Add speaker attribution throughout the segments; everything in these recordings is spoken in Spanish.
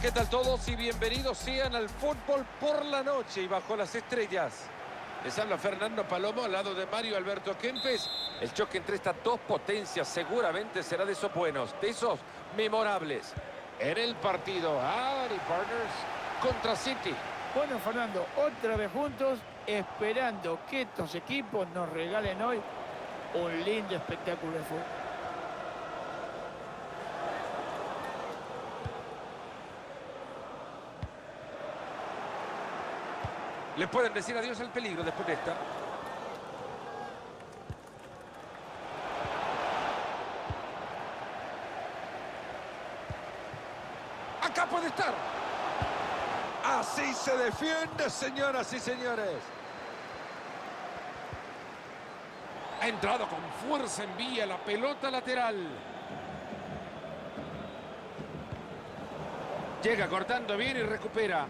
Speaker 1: ¿Qué tal todos y bienvenidos sean al fútbol por la noche y bajo las estrellas? Les habla Fernando Palomo al lado de Mario Alberto Kempes. El choque entre estas dos potencias seguramente será de esos buenos, de esos memorables. En el partido, Howdy Partners contra City.
Speaker 2: Bueno, Fernando, otra vez juntos, esperando que estos equipos nos regalen hoy un lindo espectáculo de fútbol.
Speaker 1: Le pueden decir adiós al peligro después de esta. Acá puede estar. Así se defiende, señoras y señores. Ha entrado con fuerza, envía la pelota lateral. Llega cortando bien y recupera.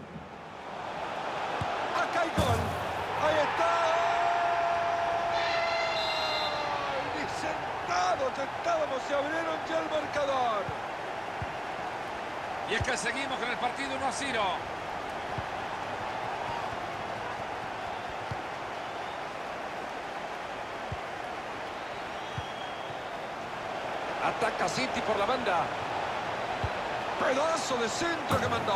Speaker 1: Acá hay gol. Ahí está. Ni sentados estábamos, se abrieron ya el marcador. Y es que seguimos con el partido 1-0. Ataca City por la banda. Pedazo de centro que mandó.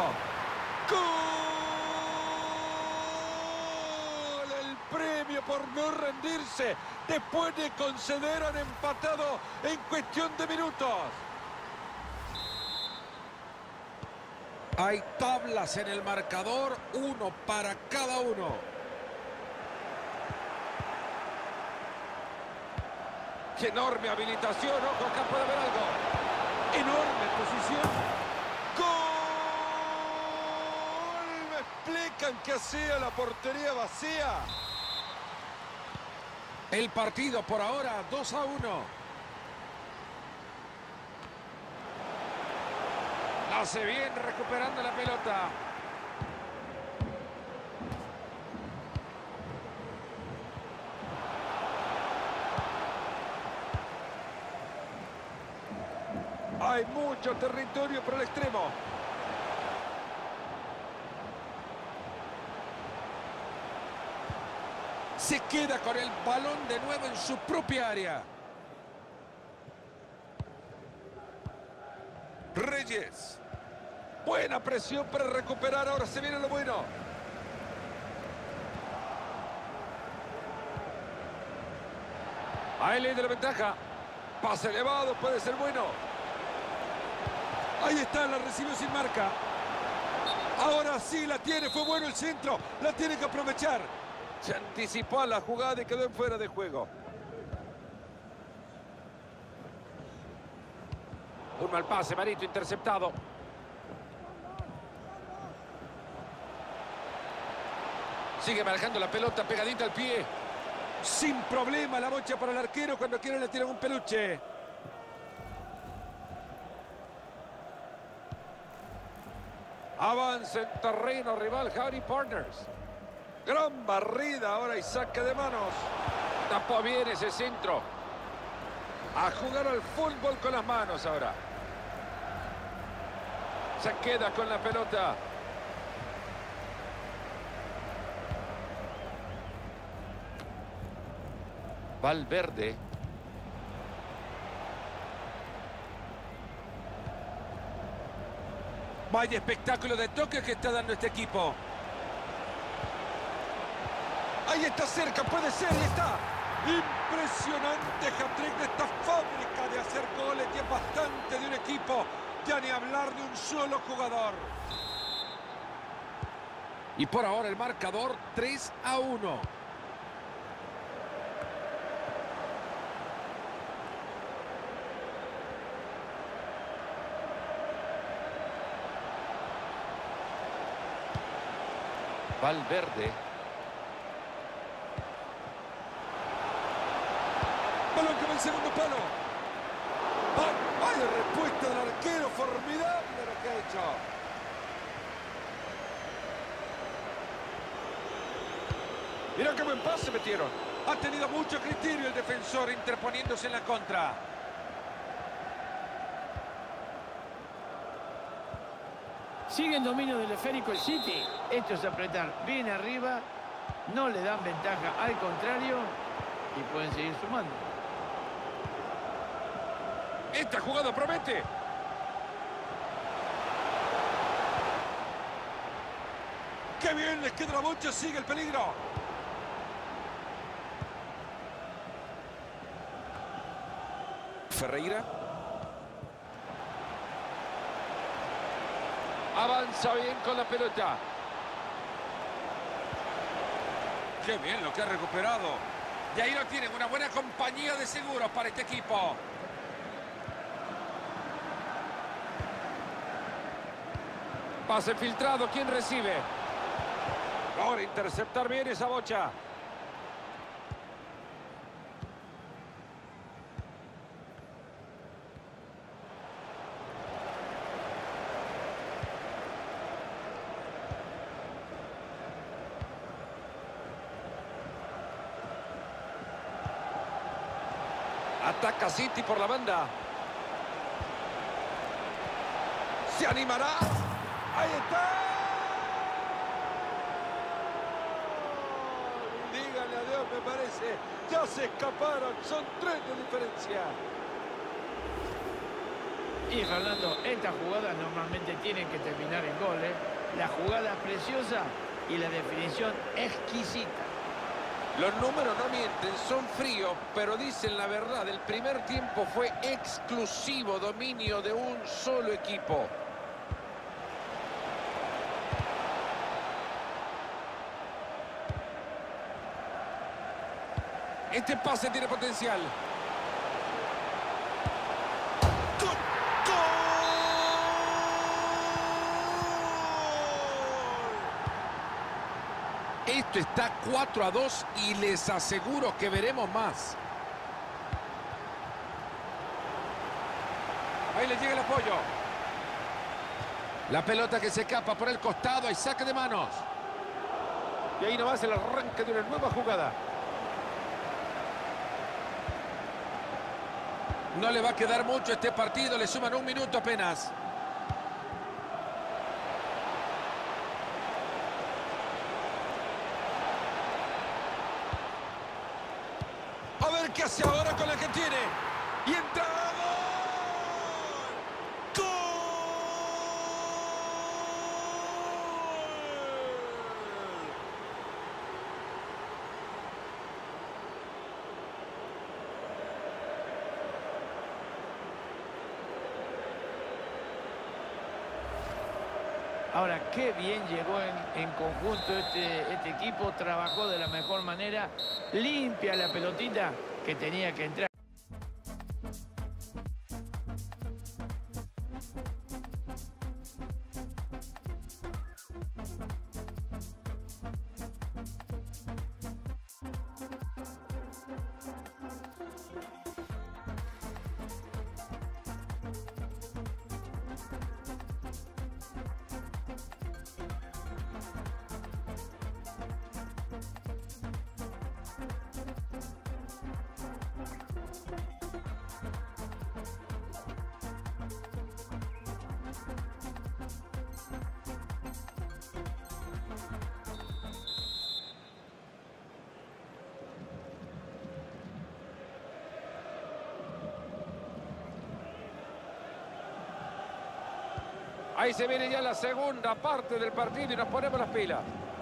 Speaker 1: ¡Gol! El premio por no rendirse después de conceder un empatado en cuestión de minutos. Hay tablas en el marcador, uno para cada uno. ¡Qué enorme habilitación! ¡Ojo, acá puede haber algo! ¡Enorme posición! ¡Gol! Me explican que hacía la portería vacía. El partido por ahora 2-1. Hace bien recuperando la pelota. Hay mucho territorio por el extremo. Se queda con el balón de nuevo en su propia área. Reyes. Buena presión para recuperar. Ahora se viene lo bueno. Ahí le de la ventaja. Pase elevado, puede ser bueno. Ahí está, la recibió sin marca. Ahora sí la tiene, fue bueno el centro. La tiene que aprovechar. Se anticipó a la jugada y quedó en fuera de juego. Un mal pase, Marito, interceptado. Sigue manejando la pelota pegadita al pie. Sin problema la bocha para el arquero cuando quiere le tiran un peluche. Avanza en terreno rival Howdy Partners. Gran barrida ahora y saque de manos. Tapó bien ese centro. A jugar al fútbol con las manos ahora. Se queda con la pelota. Valverde. Vaya espectáculo de toque que está dando este equipo. Ahí está cerca, puede ser, ahí está. Impresionante hat-trick de esta fábrica de hacer goles, y es bastante de un equipo, ya ni hablar de un solo jugador. Y por ahora el marcador 3-1. Valverde. Balón que va el segundo palo. Vaya respuesta del arquero, formidable lo que ha hecho. Mira qué buen pase metieron. Ha tenido mucho criterio el defensor interponiéndose en la contra.
Speaker 2: Sigue en dominio del esférico el City. Esto es apretar bien arriba. No le dan ventaja, al contrario. Y pueden seguir sumando.
Speaker 1: Esta jugada promete. ¡Qué bien! Les queda la bocha. Sigue el peligro. Ferreira. Avanza bien con la pelota. ¡Qué bien lo que ha recuperado! Y ahí lo tienen, una buena compañía de seguros para este equipo. Pase filtrado, ¿quién recibe? Ahora interceptar bien esa bocha. Ataca City por la banda. ¿Se animará? ¡Ahí está! Dígale adiós, me parece. Ya se escaparon. Son 3 de diferencia.
Speaker 2: Y Fernando, estas jugadas normalmente tienen que terminar en gol, ¿eh? La jugada preciosa y la definición exquisita.
Speaker 1: Los números no mienten, son fríos, pero dicen la verdad. El primer tiempo fue exclusivo dominio de un solo equipo. Este pase tiene potencial. Esto está 4-2 y les aseguro que veremos más. Ahí le llega el apoyo. La pelota que se escapa por el costado y saque de manos. Y ahí nomás el arranque de una nueva jugada. No le va a quedar mucho este partido, le suman 1 minuto apenas. A ver qué hace ahora con la que tiene. Y entra. ¡Gol! ¡Gol!
Speaker 2: Ahora, qué bien llegó en conjunto este equipo. Trabajó de la mejor manera. Limpia la pelotita que tenía que entrar.
Speaker 1: Ahí se viene ya la segunda parte del partido y nos ponemos las pilas.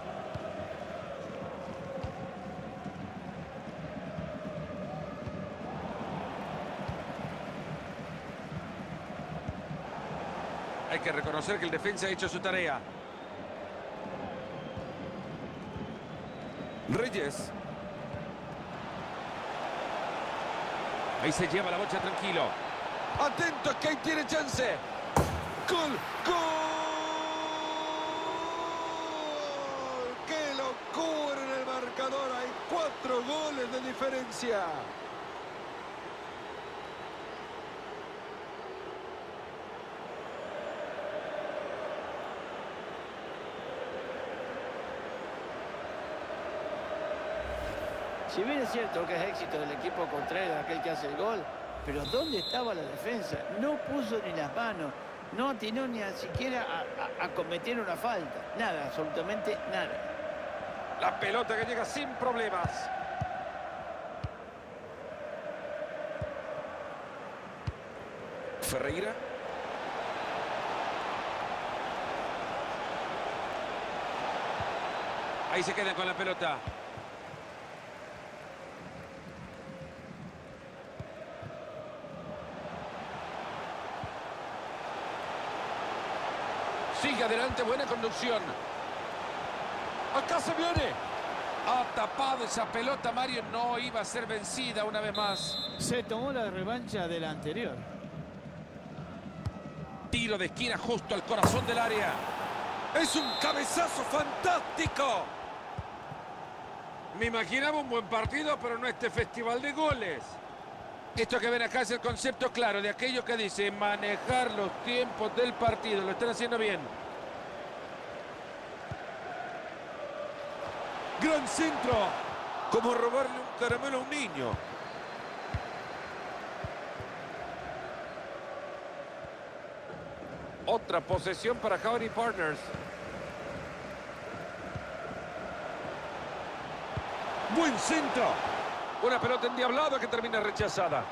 Speaker 1: Hay que reconocer que el defensa ha hecho su tarea. Reyes. Ahí se lleva la bocha tranquilo. Atentos que ahí tiene chance. ¡Gol! ¡Gol! ¡Qué locura en el marcador! Hay 4 goles de diferencia.
Speaker 2: Si bien es cierto que es éxito del equipo contrario, aquel que hace el gol, pero ¿dónde estaba la defensa? No puso ni las manos. No atinó ni siquiera a cometer una falta. Nada, absolutamente nada.
Speaker 1: La pelota que llega sin problemas. Ferreira. Ahí se queda con la pelota. Sigue adelante, buena conducción. Acá se viene. Ha tapado esa pelota, Mario. No iba a ser vencida una vez más.
Speaker 2: Se tomó la revancha de la anterior.
Speaker 1: Tiro de esquina justo al corazón del área. Es un cabezazo fantástico. Me imaginaba un buen partido, pero no este festival de goles. Esto que ven acá es el concepto claro de aquello que dice manejar los tiempos del partido. Lo están haciendo bien. Gran centro. Como robarle un caramelo a un niño. Otra posesión para Howdy Partners. Buen centro. Una pelota endiablada que termina rechazada.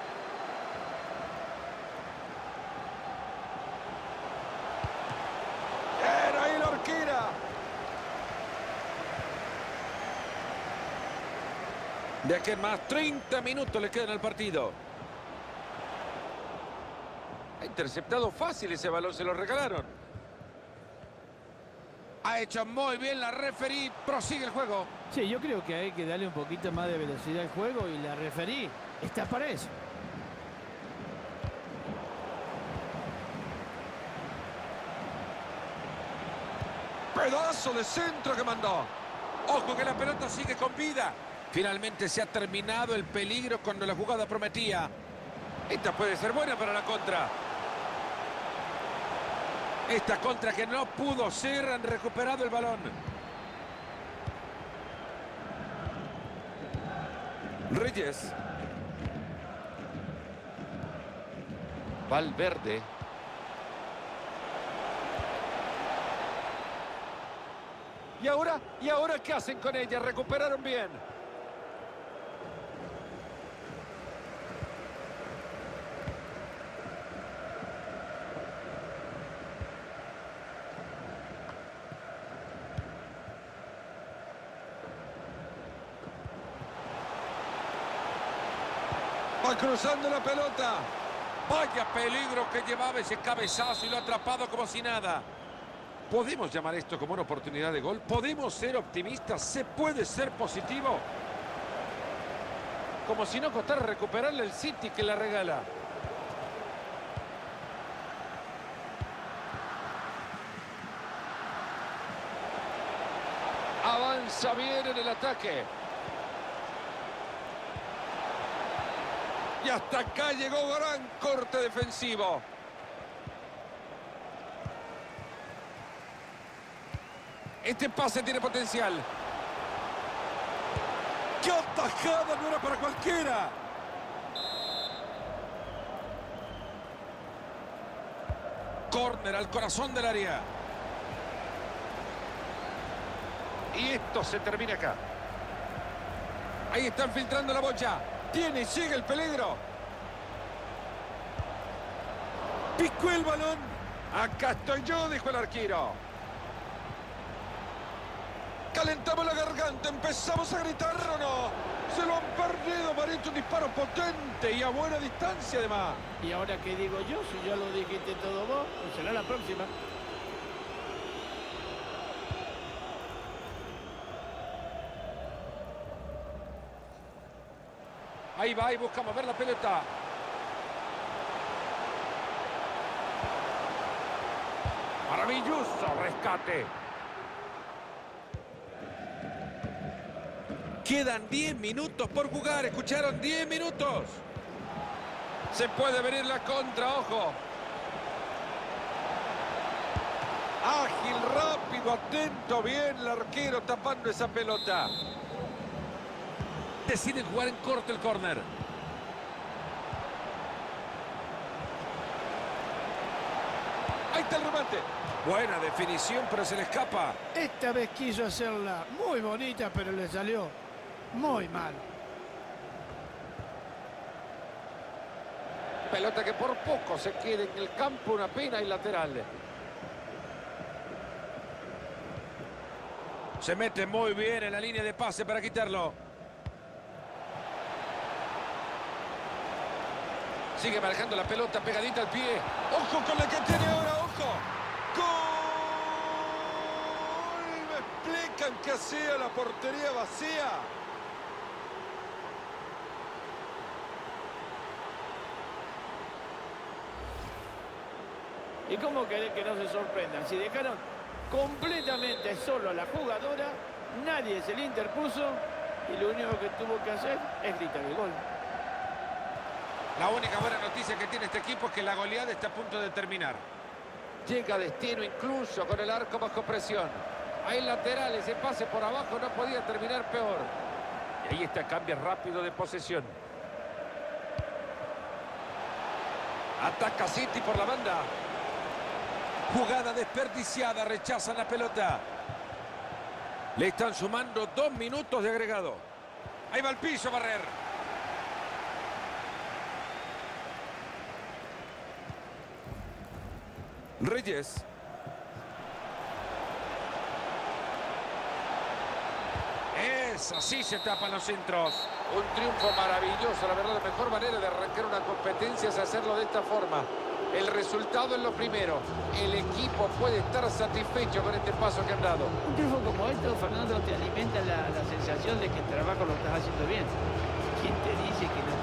Speaker 1: Era ahí la arquera. De aquí en más, 30 minutos le quedan al partido. Ha interceptado fácil ese balón, se lo regalaron. Ha hecho muy bien la referí, prosigue el juego.
Speaker 2: Sí, yo creo que hay que darle un poquito más de velocidad al juego y la referí está para eso.
Speaker 1: Pedazo de centro que mandó. Ojo que la pelota sigue con vida. Finalmente se ha terminado el peligro cuando la jugada prometía. Esta puede ser buena para la contra. Esta contra que no pudo ser, han recuperado el balón. Reyes. Valverde. ¿Y ahora? ¿Y ahora qué hacen con ella? Recuperaron bien. Va cruzando la pelota. Vaya peligro que llevaba ese cabezazo y lo ha atrapado como si nada. ¿Podemos llamar esto como una oportunidad de gol? ¿Podemos ser optimistas? ¿Se puede ser positivo? Como si no costara recuperarle el City que la regala. Avanza bien en el ataque. Y hasta acá llegó gran corte defensivo. Este pase tiene potencial. ¡Qué atajada! No era para cualquiera. Córner al corazón del área. Y esto se termina acá. Ahí están filtrando la bocha. Tiene y sigue el peligro. Picó el balón. Acá estoy yo, dijo el arquero. Calentamos la garganta, empezamos a gritar o no. Se lo han perdido, Marito, un disparo potente y a buena distancia además.
Speaker 2: ¿Y ahora qué digo yo? Si ya lo dijiste todo vos, pues será la próxima.
Speaker 1: Ahí va y busca mover la pelota. Maravilloso rescate. Quedan 10 minutos por jugar. ¿Escucharon? 10 minutos. Se puede venir la contra, ojo. Ágil, rápido, atento, bien el arquero tapando esa pelota. Deciden jugar en corto el córner. está el remate. Buena definición, pero se le escapa.
Speaker 2: Esta vez quiso hacerla muy bonita, pero le salió muy mal.
Speaker 1: Pelota que por poco se queda en el campo, una pena y lateral. Se mete muy bien en la línea de pase para quitarlo. Sigue manejando la pelota pegadita al pie. ¡Ojo con la que tiene ahora! ¡Ojo! ¡Gol! Me explican que hacía la portería vacía.
Speaker 2: ¿Y cómo querés que no se sorprendan? Si dejaron completamente solo a la jugadora, nadie se le interpuso y lo único que tuvo que hacer es gritar el gol.
Speaker 1: La única buena noticia que tiene este equipo es que la goleada está a punto de terminar. Llega a destino incluso con el arco bajo presión. Hay laterales, ese pase por abajo no podía terminar peor. Y ahí está, cambio rápido de posesión. Ataca City por la banda. Jugada desperdiciada, rechazan la pelota. Le están sumando 2 minutos de agregado. Ahí va el piso, Barrer. Reyes. Así se tapan los centros. Un triunfo maravilloso, la verdad, la mejor manera de arrancar una competencia es hacerlo de esta forma. El resultado es lo primero. El equipo puede estar satisfecho con este paso que han dado.
Speaker 2: Un triunfo como esto, Fernando, te alimenta la sensación de que el trabajo lo estás haciendo bien. ¿Quién te dice que no